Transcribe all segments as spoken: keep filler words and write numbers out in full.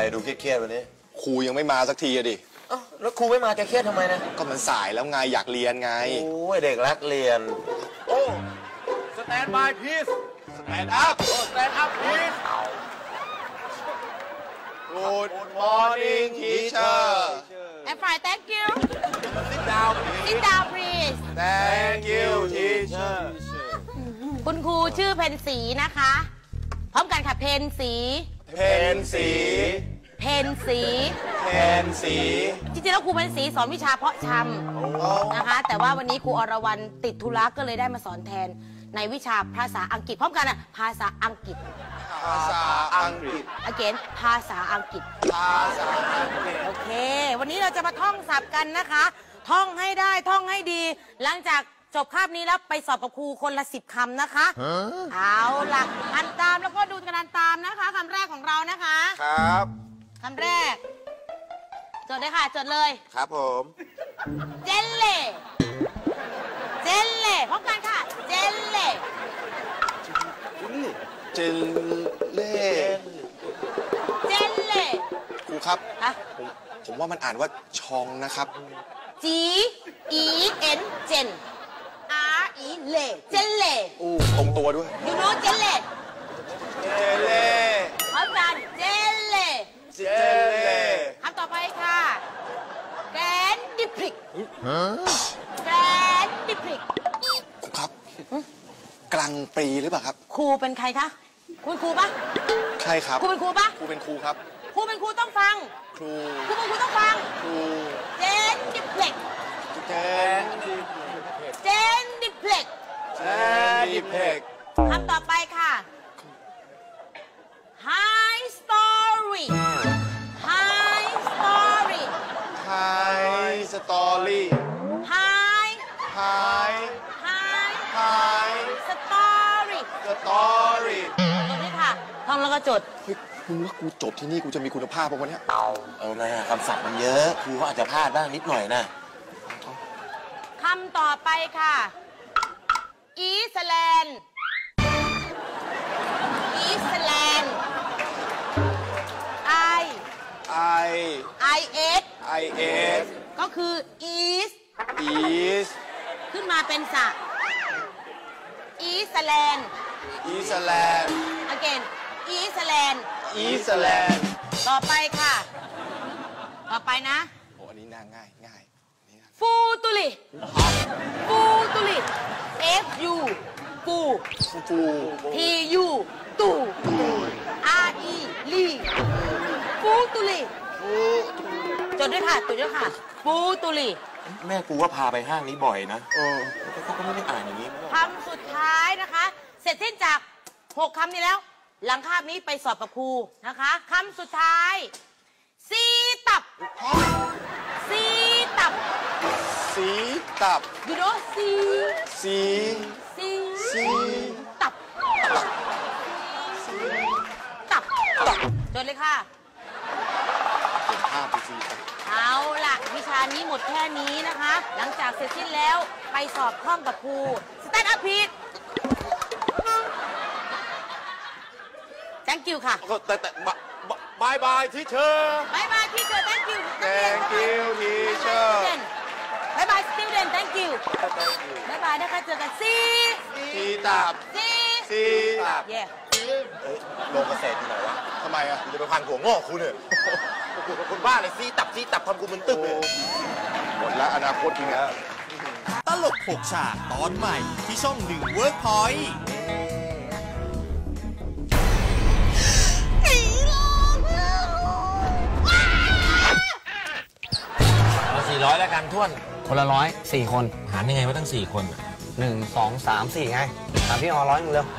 ดูเครียดๆวันนี้ครูยังไม่มาสักทีอะดิอ้าวแล้วครูไม่มาแกเครียดทำไมนะก็มันสายแล้วไงอยากเรียนไงโอ้ยเด็กรักเรียนโอ้สแตนบายพีซสแตนด์อัพโอ้สแตนด์อัพพีซ Good morning teacher I'm fine thank you Sit down Sit down please Thank you teacher คุณครูชื่อเพนสีนะคะพร้อมกันค่ะเพนสีเพนสีเพนสีเพนสีจริงๆแล้วครูเพนสีสอนวิชาเพาะชำนะคะแต่ว่าวันนี้ครูอรวรรณติดธุระก็เลยได้มาสอนแทนในวิชาภาษาอังกฤษพร้อมกันอ่ะภาษาอังกฤษภาษาอังกฤษ again ภาษาอังกฤษภาษาอังกฤษโอเควันนี้เราจะมาท่องศัพท์กันนะคะท่องให้ได้ท่องให้ดีหลังจากจบคาบนี้แล้วไปสอบกับครูคนละสิบคำนะคะเอาล่ะอ่านตามแล้วก็ดูกันอ่านตามนะคะคำแรกของเรานะคะครับคำแรกจดเลยค่ะจดเลยครับผมเจลเล่เจลเล่พร้อมกันค่ะเจลเล่เจลเล่เจลเล่ครูครับอะผมผมว่ามันอ่านว่าชองนะครับ G E N เจน R E เล่เจลเล่อู้ตรงตัวด้วย You know เจลเล่เจลเล่พร้อมกันเจลเล่เจลเล่คำต่อไปค่ะแกรนดิพริกแกรนดิพริกครูครับกลางปีหรือเปล่าครับครูเป็นใครคะคุณครูปะใช่ครับครูเป็นครูปะครูเป็นครูครับครูเป็นครูต้องฟังครูครูเป็นครูต้องฟังครูเจนดิพริกเจนดิพริกเจนดิพริกเจนดิพริกคำต่อไปค่ะ High story High story High story High High High High story story จดด้วยค่ะท่องแล้วก็จดเฮ้ยมึงว่ากูจบที่นี่กูจะมีคุณภาพป่ะวะเนี่ยเอานะคำศัพท์มันเยอะครูก็อาจจะพลาดบ้างนิดหน่อยนะคำต่อไปค่ะอีสแลนด์อีสแลนด์ I I I S I S ก็คือ East East ขึ้นมาเป็นสระอีสแลนด์ East Land again อีสแลนด์ East Land ต่อไปค่ะต่อไปนะโอ้อันนี้น่าง่ายง่ายฟูตุลิฟูตุลิ F U ฟูฟู T U ตู R E ลีฟูตุลิจดด้วยค่ะจดด้วยค่ะฟูตุลิแม่กูว่าพาไปห้างนี้บ่อยนะเออเขาก็ไม่ได้อ่านอย่างนี้คำสุดท้ายนะคะเสร็จสิ้นจากหกคำนี้แล้วหลังคาบนี้ไปสอบกับครูนะคะคำสุดท้ายซีตับซีตับสีตับยูโนซีสีซีสีตับตับตับจดเลยค่ะเห็นภาพไปสิเอาล่ะวิชานี้หมดแค่นี้นะคะหลังจากเสร็จสิ้นแล้วไปสอบท่องกับครูสแตนด์อัพพีทthank you ค่ะแต่แต่บายบายทีเชอร์บายบายทีเชอร์ thank you thank you teacher บายบาย student thank you บายบายนะคะเจอกันซีซีตับซีซีตับเย่โลงเกษตรที่ไหนวะทำไมอ่ะจะไปพันหัวงอกคุณเนี่ยคุณบ้าเลยซีตับซีตับทำกูมึนตึ๊บเลยหมดแล้วอนาคตจริงแล้วตลกหกฉากตอนใหม่ที่ช่องหนึ่ง Workpoint สี่ร้อยแล้วกันท่วนคนละร้อยสี่คนหารยังไงว่าตั้งสี่คนหนึ่งสองสามสี่ไงถามพี่ออร้อยหนึ่งเร็ว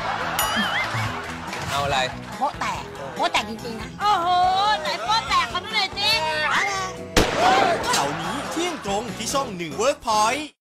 เอาอะไรโป๊ะแตกโป๊ะแตกจริงๆนะโอ้โหไหนโป๊ะแตกเขาดูหน่อยสิเสาร์นี้เที่ยงตรงที่ช่องหนึ่ง Workpoint